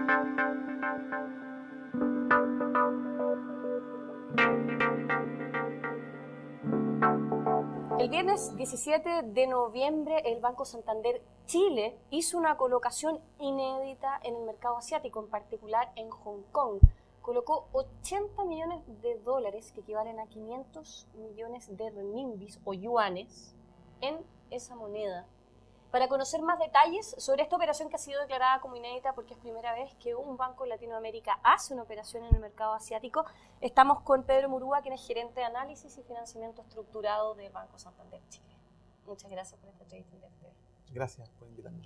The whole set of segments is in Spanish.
El viernes 17 de noviembre, el Banco Santander Chile hizo una colocación inédita en el mercado asiático, en particular en Hong Kong. Colocó 80 millones de dólares, que equivalen a 500 millones de renminbis o yuanes, en esa moneda. Para conocer más detalles sobre esta operación, que ha sido declarada como inédita porque es primera vez que un banco en Latinoamérica hace una operación en el mercado asiático, estamos con Pedro Murúa, quien es gerente de análisis y financiamiento estructurado del Banco Santander Chile. Muchas gracias por esta entrevista en DFTV. Gracias por invitarme.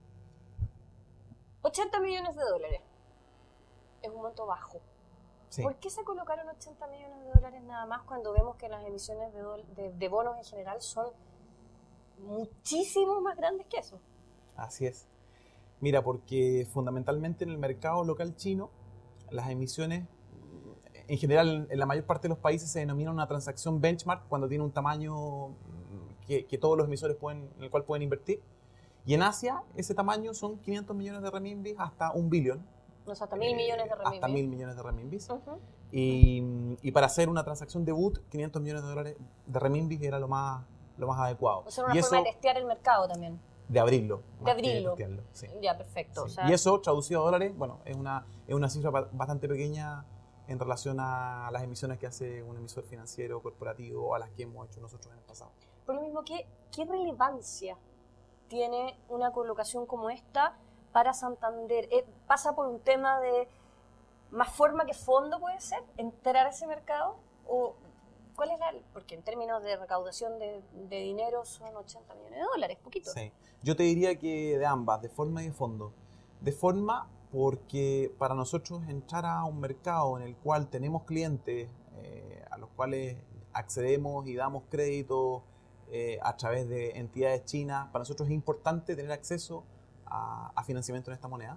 80 millones de dólares es un monto bajo. Sí. ¿Por qué se colocaron 80 millones de dólares nada más cuando vemos que las emisiones de bonos en general son muchísimo más grandes que eso? Así es. Mira, porque fundamentalmente en el mercado local chino, las emisiones, en general, en la mayor parte de los países se denomina una transacción benchmark cuando tiene un tamaño que todos los emisores en el cual pueden invertir. Y en Asia, ese tamaño son 500 millones de renminbis hasta 1 billón. O sea, hasta 1.000 millones de renminbis. Hasta 1.000 millones de renminbis. Uh-huh. Y para hacer una transacción debut, 500 millones de dólares de renminbis era lo más adecuado. O sea, una forma de testear el mercado también. De abrirlo. De abrirlo. Sí. Ya, perfecto. Sí. O sea, y eso, traducido a dólares, bueno, es una cifra bastante pequeña en relación a las emisiones que hace un emisor financiero corporativo o a las que hemos hecho nosotros en el pasado. Por lo mismo, ¿qué relevancia tiene una colocación como esta para Santander? ¿Pasa por un tema de más forma que fondo, puede ser, entrar a ese mercado? ¿O cuál es porque en términos de recaudación de dinero son 80 millones de dólares, poquito? Sí, yo te diría que de ambas, de forma y de fondo. De forma porque para nosotros entrar a un mercado en el cual tenemos clientes a los cuales accedemos y damos crédito a través de entidades chinas, para nosotros es importante tener acceso a financiamiento en esta moneda.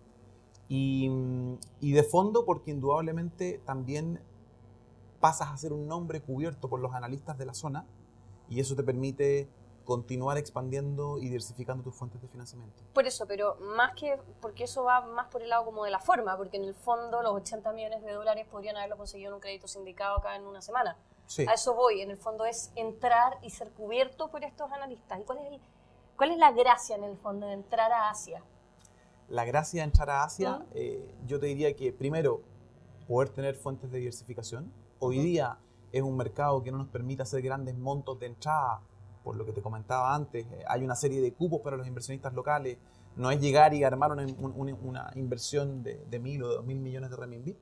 Y de fondo porque indudablemente también pasas a ser un nombre cubierto por los analistas de la zona y eso te permite continuar expandiendo y diversificando tus fuentes de financiamiento. Por eso, pero más que, porque eso va más por el lado como de la forma, porque en el fondo los 80 millones de dólares podrían haberlo conseguido en un crédito sindicado acá en una semana. Sí. A eso voy, en el fondo es entrar y ser cubierto por estos analistas. ¿Y cuál es la gracia en el fondo de entrar a Asia? La gracia de entrar a Asia, yo te diría que primero, poder tener fuentes de diversificación. Hoy día es un mercado que no nos permite hacer grandes montos de entrada, por lo que te comentaba antes. Hay una serie de cupos para los inversionistas locales. No es llegar y armar una inversión de 1.000 o de 2.000 millones de renminbi.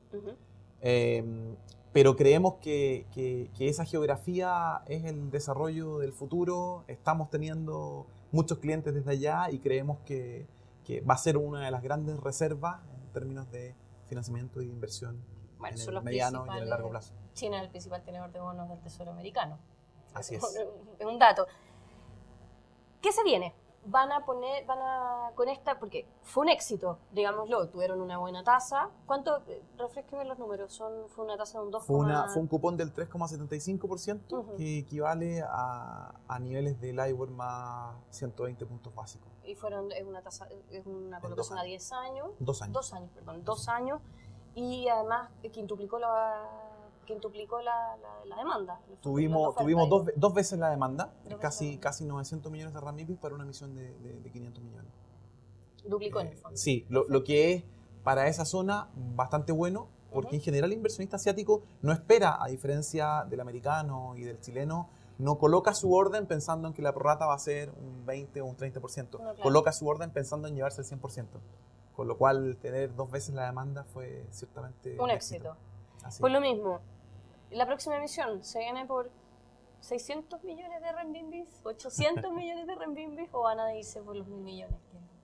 Pero creemos que esa geografía es el desarrollo del futuro. Estamos teniendo muchos clientes desde allá y creemos que va a ser una de las grandes reservas en términos de financiamiento y de inversión en el mediano y en el largo plazo. China es el principal tenedor de bonos del Tesoro americano. Así es. Es un dato. ¿Qué se viene? Con esta, porque fue un éxito, digámoslo, tuvieron una buena tasa. ¿Cuánto? Refresqueme los números. Fue una tasa de un 2, fue un cupón del 3,75% que equivale a niveles del LIBOR más 120 puntos básicos. Y es una colocación a 10 años. 2 años. 2 años, perdón. 2 años. Y además quintuplicó la demanda. Tuvimos dos veces la demanda, casi 900 millones de renminbis para una emisión de 500 millones. Duplicó en el fondo. Sí, lo que es para esa zona bastante bueno, porque en general el inversionista asiático no espera, a diferencia del americano y del chileno, no coloca su orden pensando en que la prorrata va a ser un 20 o un 30%. No, claro. Coloca su orden pensando en llevarse el 100%. Con lo cual, tener 2 veces la demanda fue ciertamente un éxito. Por lo mismo, la próxima emisión se viene por 600 millones de renminbis, 800 millones de renminbis, o van a irse por los 1.000 millones.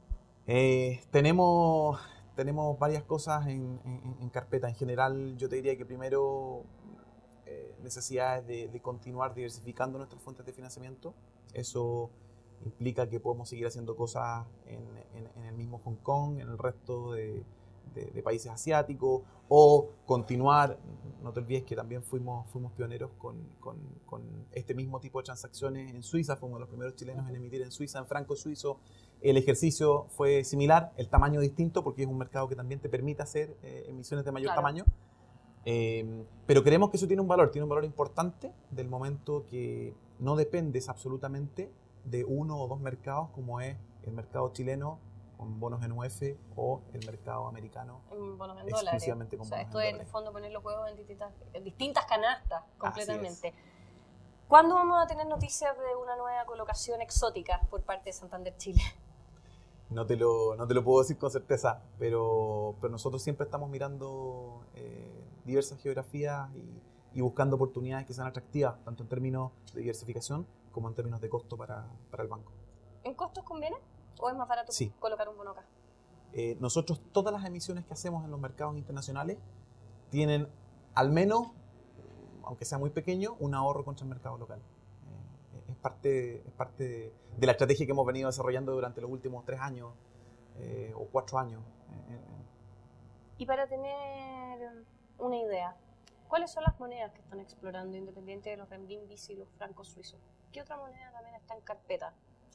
Tenemos varias cosas en carpeta. En general, yo te diría que primero necesidades de continuar diversificando nuestras fuentes de financiamiento. Eso implica que podemos seguir haciendo cosas en el mismo Hong Kong, en el resto de países asiáticos, o continuar, no te olvides que también fuimos pioneros con este mismo tipo de transacciones en Suiza, fuimos los primeros chilenos en emitir en Suiza, en franco suizo, El ejercicio fue similar, el tamaño distinto, porque es un mercado que también te permite hacer emisiones de mayor tamaño. Pero creemos que eso tiene un valor importante del momento que no dependes absolutamente de uno o dos mercados, como es el mercado chileno con bonos en UF o el mercado americano bonos en exclusivamente dólares. con bonos en Esto es en el fondo poner los huevos en distintas canastas completamente. ¿Cuándo vamos a tener noticias de una nueva colocación exótica por parte de Santander Chile? No te lo puedo decir con certeza, pero nosotros siempre estamos mirando diversas geografías y buscando oportunidades que sean atractivas, tanto en términos de diversificación como en términos de costo para el banco. ¿En costos conviene o es más barato colocar un bono acá? Nosotros, todas las emisiones que hacemos en los mercados internacionales tienen al menos, aunque sea muy pequeño, un ahorro contra el mercado local. Es parte de la estrategia que hemos venido desarrollando durante los últimos 3 años o 4 años. Y para tener una idea, ¿cuáles son las monedas que están explorando, independiente de los renminbis y los francos suizos? ¿Qué otra moneda también está en carpeta?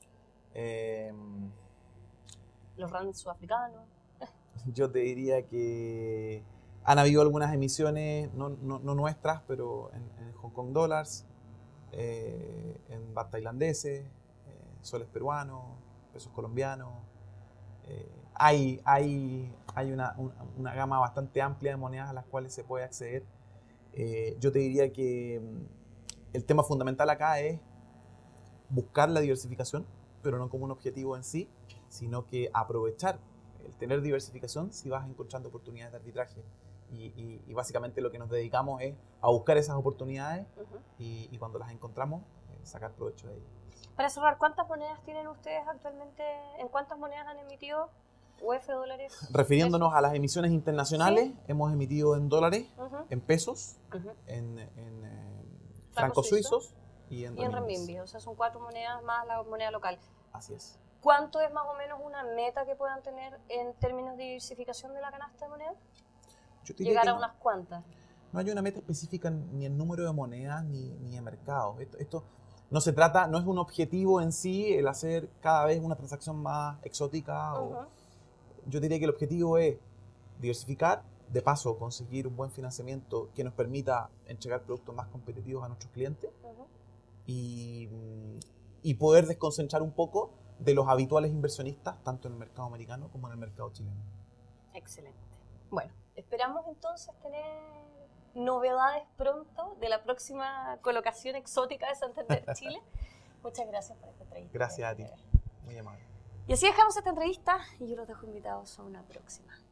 ¿Los rands sudafricanos? Yo te diría que han habido algunas emisiones, no nuestras, pero en Hong Kong Dollars, en baht tailandeses, soles peruanos, pesos colombianos. Hay una gama bastante amplia de monedas a las cuales se puede acceder. Yo te diría que el tema fundamental acá es buscar la diversificación, pero no como un objetivo en sí, sino que aprovechar el tener diversificación si vas encontrando oportunidades de arbitraje. Y básicamente lo que nos dedicamos es a buscar esas oportunidades y cuando las encontramos, sacar provecho de ellas. Para cerrar, ¿cuántas monedas tienen ustedes actualmente? ¿En cuántas monedas han emitido? ¿UF, dólares? Refiriéndonos pesos. A las emisiones internacionales, hemos emitido en dólares, en pesos, en francos suizos y en renminbi. O sea, son 4 monedas más la moneda local. Así es. ¿Cuánto es más o menos una meta que puedan tener en términos de diversificación de la canasta de monedas? Llegar a unas cuantas. No hay una meta específica ni en número de monedas ni en mercados. Esto no se trata, no es un objetivo en sí el hacer cada vez una transacción más exótica. Yo diría que el objetivo es diversificar, de paso conseguir un buen financiamiento que nos permita entregar productos más competitivos a nuestros clientes y poder desconcentrar un poco de los habituales inversionistas, tanto en el mercado americano como en el mercado chileno. Excelente. Bueno, esperamos entonces tener novedades pronto de la próxima colocación exótica de Santander Chile. Muchas gracias por esta entrevista. Gracias a ti. Muy amable. Y así dejamos esta entrevista y yo los dejo invitados a una próxima.